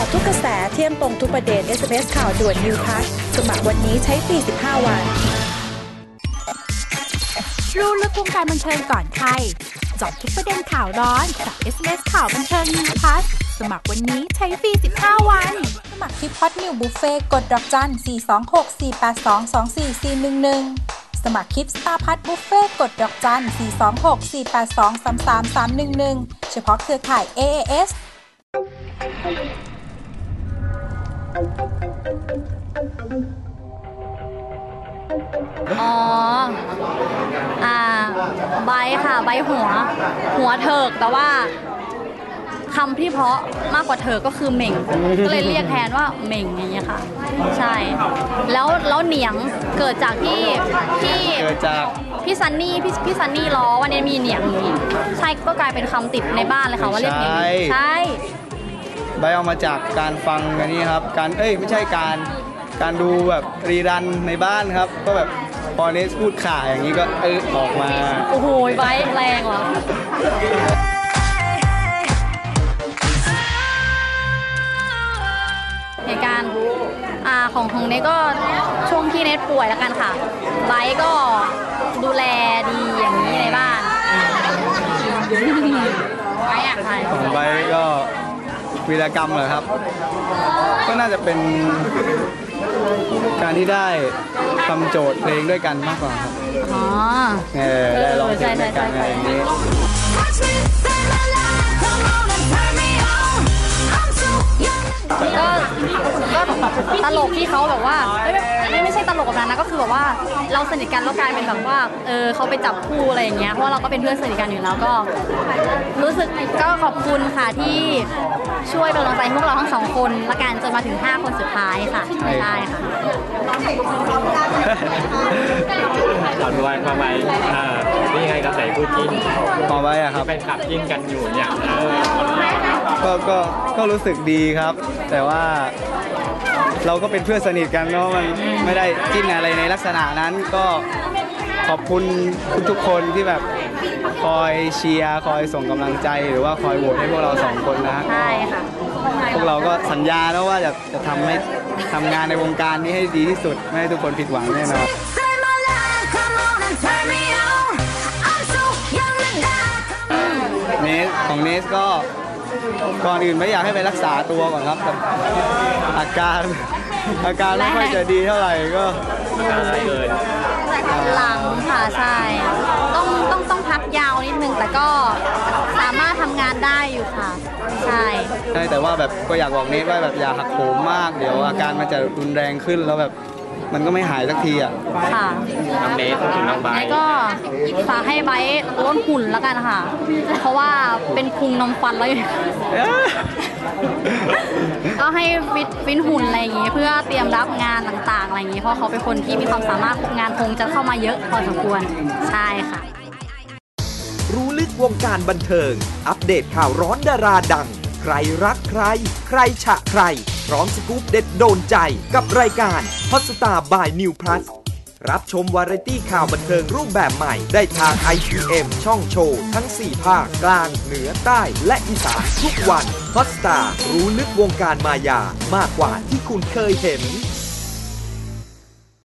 าวทุกกระแสเที่ยงตรงทุกประเด็น SMS ข่าวด่วน New Plus สมัครวันนี้ใช้ฟรี15 วันรู้ลึกวงการบันเทิงก่อนใครเจาะทุกประเด็นข่าวร้อนกับ SMS ข่าวบันเทิง New Plus สมัครวันนี้ใช้ฟรี15 วันสมัครที่พอดนิวบุฟเฟ่กดดอกจัน 426-482-24411 สมัครคลิปสตาร์พัทบุฟเฟ่กดดอกจัน 426-482-33311 เฉพาะเครือข่าย AAS อ๋อใบค่ะใบหัวเถิกแต่ว่าคำที่เพราะมากกว่าเถิกก็คือเหม่งก็เลยเรียกแทนว่าเหม่งอย่างเงี้ยค่ะใช่แล้วเหนียงเกิดจากที่พี่ซันนี่ล้อวันนี้มีเหนียงอย่างนี้ใช่ก็กลายเป็นคำติดในบ้านเลยค่ะว่าเรียกเหนียงใช่ใบเอามาจากการฟังอันนี้ครับไม่ใช่การดูแบบรีรันในบ้านครับก็แบบพอเนสพูดข่าอย่างนี้ก็ออกมาโอ้โหใบแรงเหรอเหตุการณ์ของเนทก็ช่วงที่เนทป่วยแล้วกันค่ะไบก็ดูแลดีอย่างนี้ในบ้านไบของไบก็วีรกรรมเหรอครับก็น่าจะเป็นการที่ได้ทำโจทย์เพลงด้วยกันมากกว่าครับได้ร้องเพลงด้วยกันอะไรอย่างนี้ก็ตลกที่เขาแบบว่าไม่ใช่ตลกแบบนั้นนะก็คือแบบว่าเราสนิทกันแล้วกลายเป็นแบบว่าเขาไปจับคู่อะไรอย่างเงี้ยเพราะเราก็เป็นเพื่อนสนิทกันอยู่แล้วก็รู้สึกก็ขอบคุณค่ะที่ช่วยเป็นกำลังใจพวกเราทั้ง2 คนละกันจนมาถึง5 คนสุดท้ายค่ะได้ค่ะตอนวันมาไว้นี่ไงกระแสคู่จิ้นต่อไปอะครับเป็นขับจิ้นกันอยู่เนี่ยก็รู้สึกดีครับแต่ว่าเราก็เป็นเพื่อนสนิทกันเนาะมันไม่ได้จิ้นอะไรในลักษณะนั้นก็ขอบคุณทุกคนที่แบบคอยเชียร์คอยส่งกำลังใจหรือว่าคอยโหวตให้พวกเรา2 คนนะใช่ค่ะพวกเราก็สัญญาแล้วว่าจะทำงานในวงการนี้ให้ดีที่สุดไม่ให้ทุกคนผิดหวังแน่นอนของเนสก็ก่อนอื่นไม่อยากให้ไปรักษาตัวก่อนครับอาการไม่ค่อยจะดีเท่าไหร่ก็หลังค่ะใช่ต้องพักยาวนิดนึงแต่ก็สามารถทำงานได้อยู่ค่ะใช่แต่ว่าแบบก็อยากบอกเนสว่าแบบอย่าหักโหมมากเดี๋ยวอาการมันจะรุนแรงขึ้นแล้วแบบมันก็ไม่หายสักทีอ่ะค่ะน้องเนสถึงน้องไบร์ทก็ฝากให้ไบร์ทลดหุ่นแล้วกันค่ะเพราะว่าเป็นพุงนมฟันแล้วก็ให้ฟิตหุ่นอะไรอย่างงี้เพื่อเตรียมรับงานต่างๆอะไรอย่างงี้เพราะเขาเป็นคนที่มีความสามารถงานคงจะเข้ามาเยอะพอสมควรใช่ค่ะรู้ลึกวงการบันเทิงอัปเดตข่าวร้อนดาราดังใครรักใครใครฉะใครพร้อมสกู๊ปเด็ดโดนใจกับรายการ Hotstar by New Plus รับชมวาไรตี้ข่าวบันเทิงรูปแบบใหม่ได้ทาง IPM ช่องโชว์ทั้ง4 ภาคกลางเหนือใต้และอีสานทุกวัน Hotstar รู้ลึกวงการมายามากกว่าที่คุณเคยเห็น